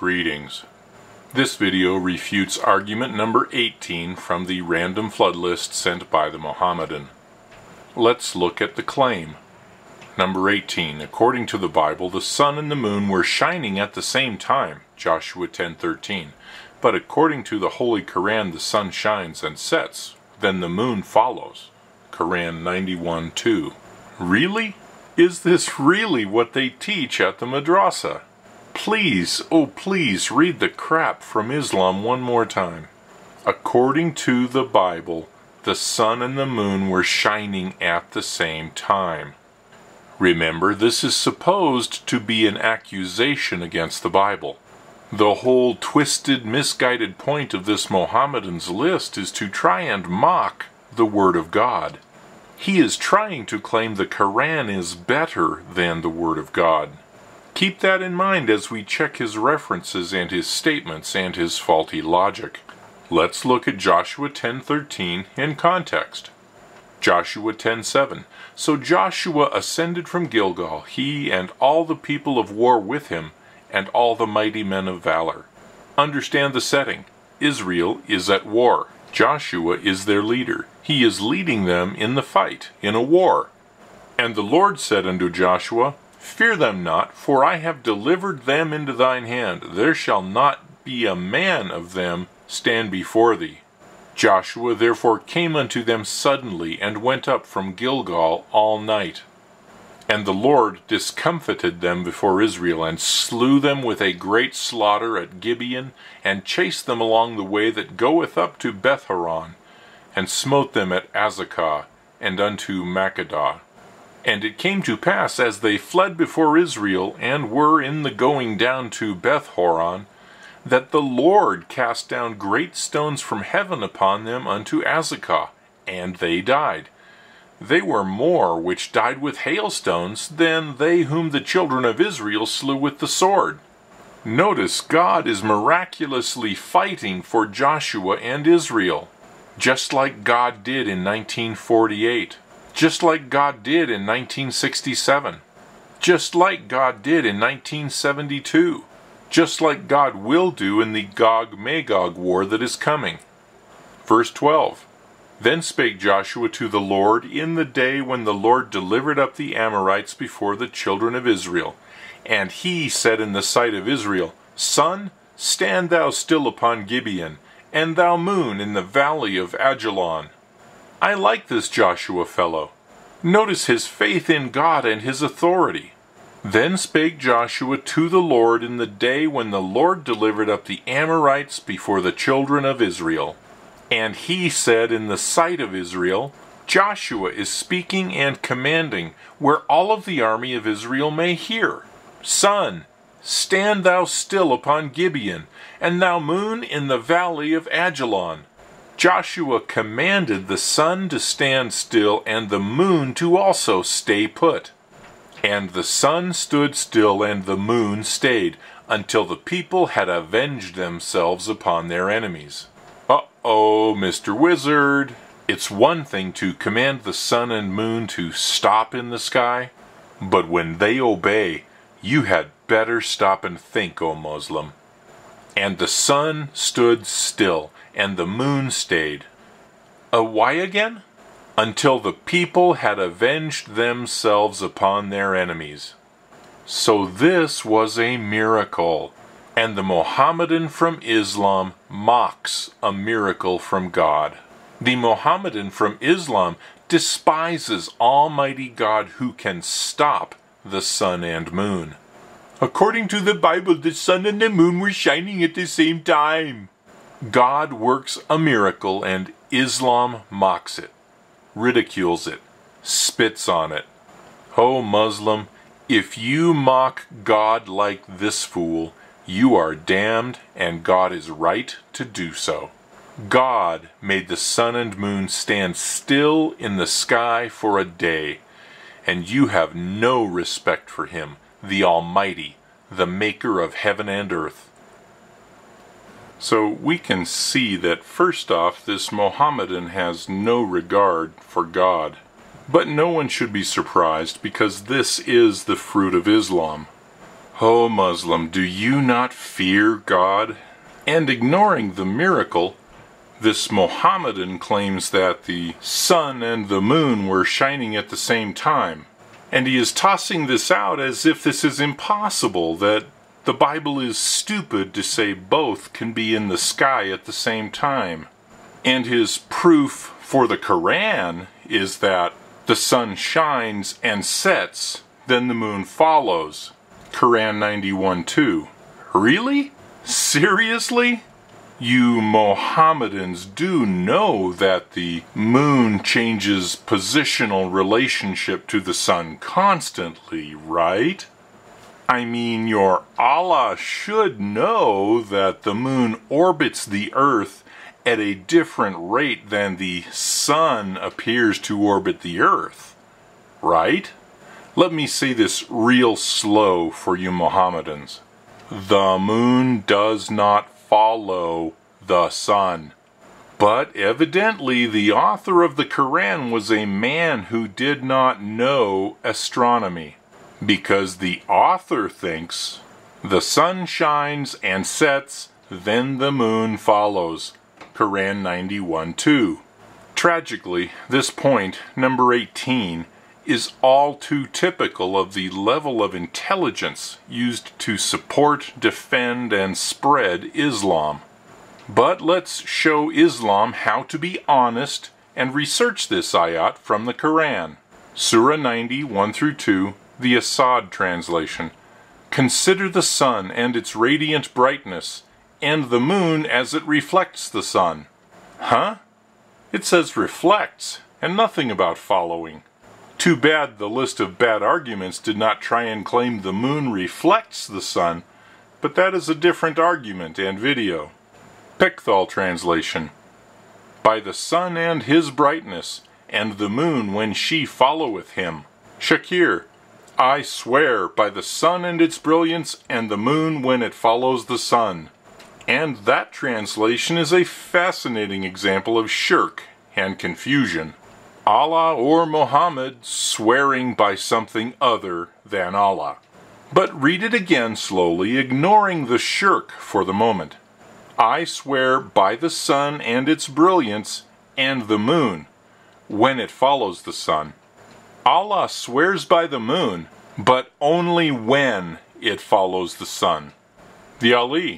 Greetings. This video refutes argument number 18 from the random flood list sent by the Mohammedan. Let's look at the claim. Number 18. According to the Bible, the sun and the moon were shining at the same time, Joshua 10:13. But according to the Holy Quran, the sun shines and sets, then the moon follows, Quran 91:2. Really? Is this really what they teach at the madrasa? Please, oh please, read the crap from Islam one more time. According to the Bible, the sun and the moon were shining at the same time. Remember, this is supposed to be an accusation against the Bible. The whole twisted, misguided point of this Mohammedan's list is to try and mock the Word of God. He is trying to claim the Quran is better than the Word of God. Keep that in mind as we check his references and his statements and his faulty logic. Let's look at Joshua 10:13 in context. Joshua 10:7. So Joshua ascended from Gilgal, he and all the people of war with him, and all the mighty men of valor. Understand the setting. Israel is at war. Joshua is their leader. He is leading them in the fight, in a war. And the Lord said unto Joshua, Fear them not, for I have delivered them into thine hand. There shall not be a man of them stand before thee. Joshua therefore came unto them suddenly, and went up from Gilgal all night. And the Lord discomfited them before Israel, and slew them with a great slaughter at Gibeon, and chased them along the way that goeth up to Beth-horon, and smote them at Azekah, and unto Makkedah. And it came to pass, as they fled before Israel, and were in the going down to Beth-horon, that the Lord cast down great stones from heaven upon them unto Azekah, and they died. They were more which died with hailstones than they whom the children of Israel slew with the sword. Notice God is miraculously fighting for Joshua and Israel, just like God did in 1948. Just like God did in 1967. Just like God did in 1972. Just like God will do in the Gog-Magog war that is coming. Verse 12. Then spake Joshua to the Lord in the day when the Lord delivered up the Amorites before the children of Israel. And he said in the sight of Israel, Sun, stand thou still upon Gibeon, and thou moon in the valley of Ajalon. I like this Joshua fellow. Notice his faith in God and his authority. Then spake Joshua to the Lord in the day when the Lord delivered up the Amorites before the children of Israel. And he said in the sight of Israel, Joshua is speaking and commanding where all of the army of Israel may hear. Sun, stand thou still upon Gibeon, and thou moon in the valley of Ajalon. Joshua commanded the sun to stand still, and the moon to also stay put. And the sun stood still, and the moon stayed, until the people had avenged themselves upon their enemies. Uh-oh, Mr. Wizard. It's one thing to command the sun and moon to stop in the sky, but when they obey, you had better stop and think, O Muslim. And the sun stood still, and the moon stayed. Why again? Until the people had avenged themselves upon their enemies. So this was a miracle, and the Mohammedan from Islam mocks a miracle from God. The Mohammedan from Islam despises Almighty God who can stop the sun and moon. According to the Bible, the sun and the moon were shining at the same time. God works a miracle and Islam mocks it, ridicules it, spits on it. Oh Muslim, if you mock God like this fool, you are damned, and God is right to do so. God made the sun and moon stand still in the sky for a day, and you have no respect for Him, the Almighty, the maker of heaven and earth. So we can see that first off, this Mohammedan has no regard for God. But no one should be surprised, because this is the fruit of Islam. Oh Muslim, do you not fear God? And ignoring the miracle, this Mohammedan claims that the sun and the moon were shining at the same time. And he is tossing this out as if this is impossible, that the Bible is stupid to say both can be in the sky at the same time. And his proof for the Quran is that the sun shines and sets, then the moon follows. Quran 91:2. Really? Seriously? You Mohammedans do know that the moon changes positional relationship to the sun constantly, right? I mean, your Allah should know that the moon orbits the earth at a different rate than the sun appears to orbit the earth, right? Let me say this real slow for you Mohammedans. The moon does not follow the sun. But evidently the author of the Quran was a man who did not know astronomy, because the author thinks the sun shines and sets, then the moon follows. Quran 91:2. Tragically, this point, number 18, is all too typical of the level of intelligence used to support, defend, and spread Islam. But let's show Islam how to be honest and research this ayat from the Quran. Surah 90, 1-2, the Assad translation. Consider the sun and its radiant brightness, and the moon as it reflects the sun. Huh? It says reflects, and nothing about following. Too bad the list of bad arguments did not try and claim the moon reflects the sun, but that is a different argument and video. Pickthall translation. By the sun and his brightness, and the moon when she followeth him. Shakir. I swear by the sun and its brilliance, and the moon when it follows the sun. And that translation is a fascinating example of shirk and confusion. Allah or Muhammad swearing by something other than Allah. But read it again slowly, ignoring the shirk for the moment. I swear by the sun and its brilliance, and the moon, when it follows the sun. Allah swears by the moon, but only when it follows the sun. The Ali.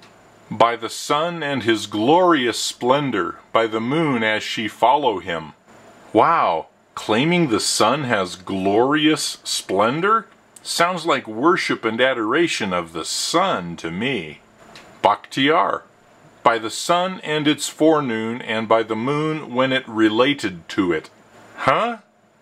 By the sun and his glorious splendor, by the moon as she follow him. Wow, claiming the sun has glorious splendor? Sounds like worship and adoration of the sun to me. Bakhtiar. By the sun and its forenoon, and by the moon when it related to it. Huh?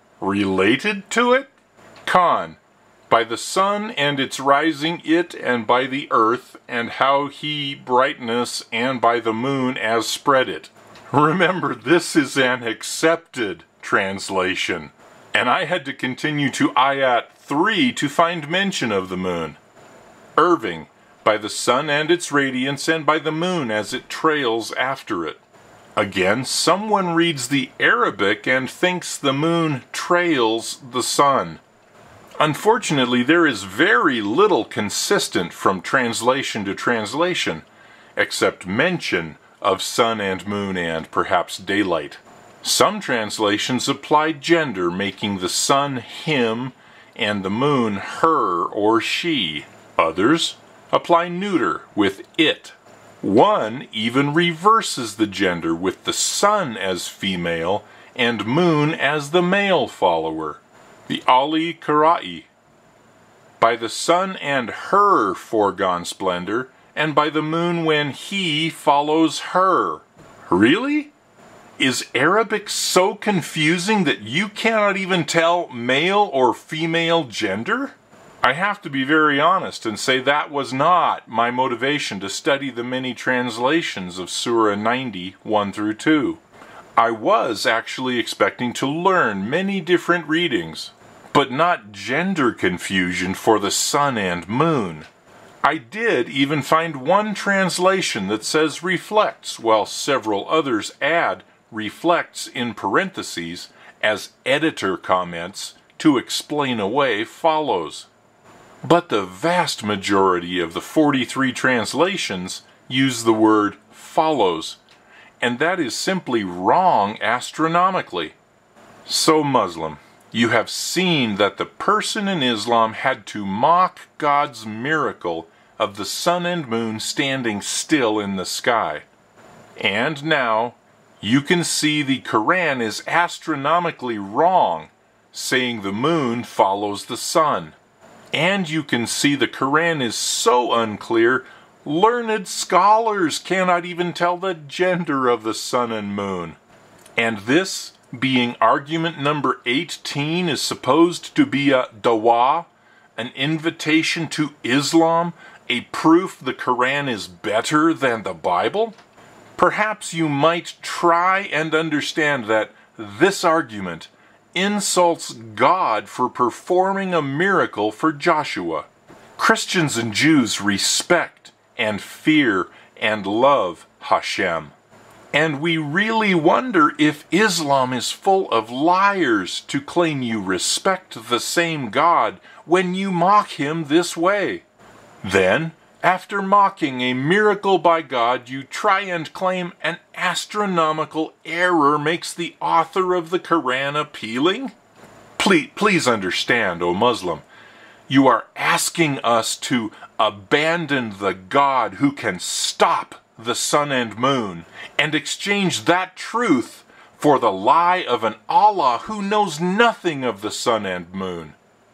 Related to it? Khan. By the sun and its rising it, and by the earth, and how he brightness, and by the moon as spread it. Remember, this is an accepted translation, and I had to continue to ayat 3 to find mention of the moon. Irving. By the sun and its radiance, and by the moon as it trails after it. Again, someone reads the Arabic and thinks the moon trails the sun. Unfortunately, there is very little consistent from translation to translation, except mention of sun and moon and perhaps daylight. Some translations apply gender, making the sun him and the moon her or she. Others apply neuter with it. One even reverses the gender with the sun as female and moon as the male follower. The Ali Qira'i. By the sun and her foregone splendor, and by the moon when he follows her. Really? Is Arabic so confusing that you cannot even tell male or female gender? I have to be very honest and say that was not my motivation to study the many translations of Surah 90, 1-2. I was actually expecting to learn many different readings, but not gender confusion for the sun and moon. I did even find one translation that says reflects, while several others add reflects in parentheses as editor comments to explain away follows. But the vast majority of the 43 translations use the word follows, and that is simply wrong astronomically. So Muslim, you have seen that the person in Islam had to mock God's miracle of the sun and moon standing still in the sky. And now, you can see the Quran is astronomically wrong, saying the moon follows the sun. And you can see the Quran is so unclear, learned scholars cannot even tell the gender of the sun and moon. And this, being argument number 18, is supposed to be a dawah, an invitation to Islam, a proof the Quran is better than the Bible? Perhaps you might try and understand that this argument insults God for performing a miracle for Joshua. Christians and Jews respect and fear and love Hashem. And we really wonder if Islam is full of liars to claim you respect the same God when you mock him this way. Then, after mocking a miracle by God, you try and claim an astronomical error makes the author of the Quran appealing? Please understand, O Muslim, you are asking us to abandon the God who can stop the sun and moon and exchange that truth for the lie of an Allah who knows nothing of the sun and moon.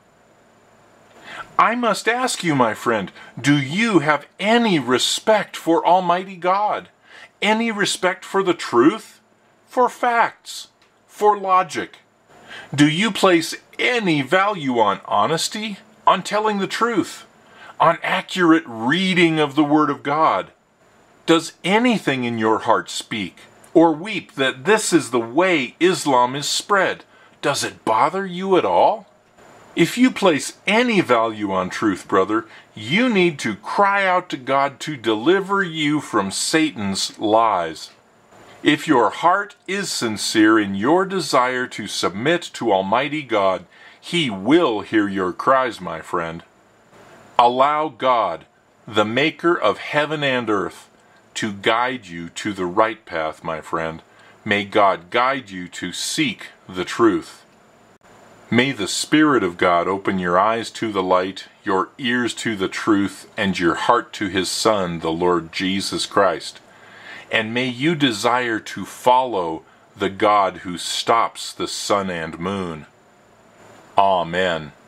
I must ask you, my friend, do you have any respect for Almighty God? Any respect for the truth? For facts? For logic? Do you place any value on honesty? On telling the truth? On accurate reading of the Word of God? Does anything in your heart speak or weep that this is the way Islam is spread? Does it bother you at all? If you place any value on truth, brother, you need to cry out to God to deliver you from Satan's lies. If your heart is sincere in your desire to submit to Almighty God, He will hear your cries, my friend. Allow God, the maker of heaven and earth, to guide you to the right path, my friend. May God guide you to seek the truth. May the Spirit of God open your eyes to the light, your ears to the truth, and your heart to His Son, the Lord Jesus Christ. And may you desire to follow the God who stops the sun and moon. Amen.